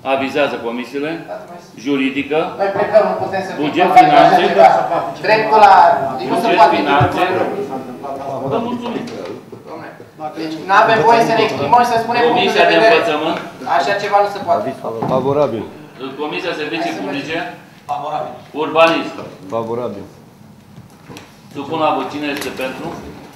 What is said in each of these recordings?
Avizează comisiile, juridică, noi plecăm, nu putem să buget, finanțe, dreptul la... buget, finanțe. Vă mulțumim. Deci nu avem voie să ne exprimăm și să spunem Comisia de învățământ. Așa ceva nu se poate. Favorabil. Comisia Servicii Publice. Favorabil. Urbanism. Favorabil. Supun la vot. Cine este pentru?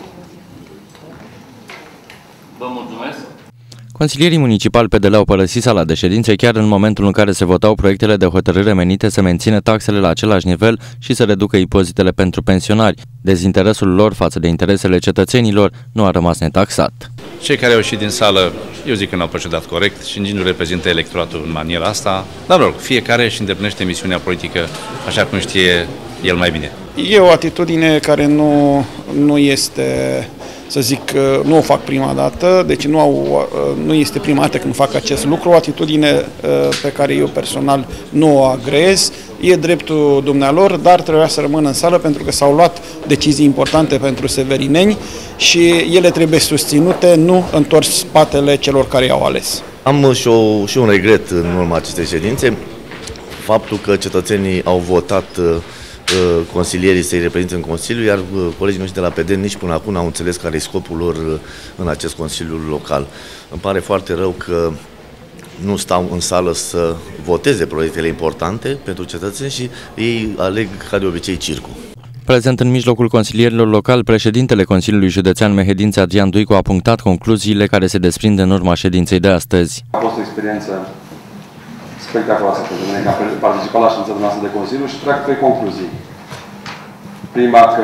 Vă mulțumesc. Consilierii municipali PDL au părăsit sala de ședințe chiar în momentul în care se votau proiectele de hotărâre menite să mențină taxele la același nivel și să reducă impozitele pentru pensionari. Dezinteresul lor față de interesele cetățenilor nu a rămas netaxat. Cei care au ieșit din sală, eu zic că n-au procedat corect și nici nu reprezintă electoratul în maniera asta. Dar, rog, fiecare își îndeplinește misiunea politică așa cum știe el mai bine. E o atitudine care nu este, să zic, nu o fac prima dată, deci nu este prima dată când fac acest lucru, o atitudine pe care eu personal nu o agreez. E dreptul dumnealor, dar trebuia să rămână în sală pentru că s-au luat decizii importante pentru severineni și ele trebuie susținute, nu întors spatele celor care i-au ales. Am și un regret în urma acestei ședințe, faptul că cetățenii au votat consilierii să-i reprezinte în Consiliu, iar colegii noștri de la PD nici până acum n-au înțeles care e scopul lor în acest Consiliu local. Îmi pare foarte rău că nu stau în sală să voteze proiectele importante pentru cetățeni și ei aleg ca de obicei circul. Prezent în mijlocul consilierilor locali, președintele Consiliului Județean Mehedinți, Adrian Duicu, a punctat concluziile care se desprind în urma ședinței de astăzi. A fost o experiență spectaculoasă pentru mine, că am participat la ședința noastră de Consiliu și trag 3 concluzii. Prima, că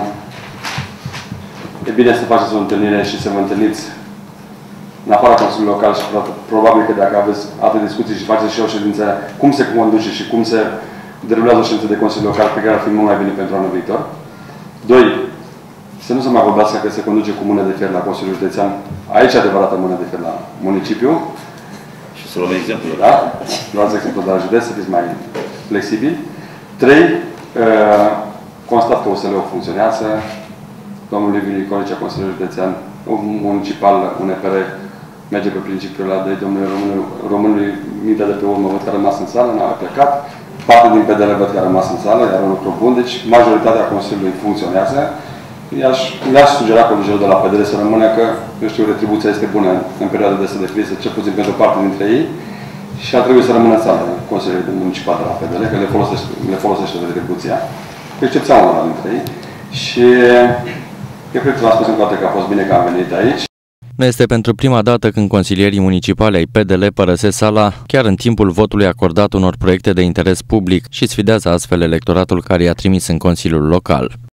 e bine să faceți o întâlnire și să vă întâlniți în afara Consiliului Local și probabil că dacă aveți alte discuții și faceți și o ședință, cum se conduce și cum se derulează o ședință de Consiliu Local, pe care ar fi mult mai bine pentru anul viitor. 2. Să nu se mai vorbească că se conduce cu mână de fier la Consiliul Județean. Aici e adevărată mână de fier la municipiu. Și să luăm exemplu. Da? Luați exemplu de la județ, să fiți mai flexibili. 3. Constat că OSL-ul funcționează. Domnul Liviu Nicolicea, Consiliul Județean Municipal, UNPR, merge pe principiul ăla de domnul românului mintea de pe urmă, văd că a rămas în sală, n-a plecat. Parte din PDL văd că a rămas în sală, iar un lucru bun. Deci majoritatea Consiliului funcționează. Mi-aș sugera colegilor de la PDL să rămână că, eu știu, retribuția este bună în perioada de de criză, cel puțin pentru parte dintre ei. Și ar trebui să rămână în sală Consiliul Municipal de la PDL, că le folosește retribuția. Cu excepția unora dintre ei. Și eu cred că v-am spus încă o dată că a fost bine că am venit aici. Nu este pentru prima dată când consilierii municipali ai PDL părăsesc sala chiar în timpul votului acordat unor proiecte de interes public și sfidează astfel electoratul care i-a trimis în Consiliul Local.